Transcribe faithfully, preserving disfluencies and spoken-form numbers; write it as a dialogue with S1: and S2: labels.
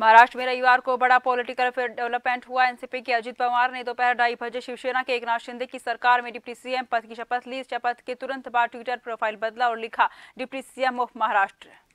S1: महाराष्ट्र में रविवार को बड़ा पॉलिटिकल डेवलपमेंट हुआ। एनसीपी के अजित पवार ने दोपहर ढाई बजे शिवसेना के एकनाथ शिंदे की सरकार में डिप्टी सीएम पद की शपथ ली। शपथ के तुरंत बाद ट्विटर प्रोफाइल बदला और लिखा, डिप्टी सीएम ऑफ महाराष्ट्र।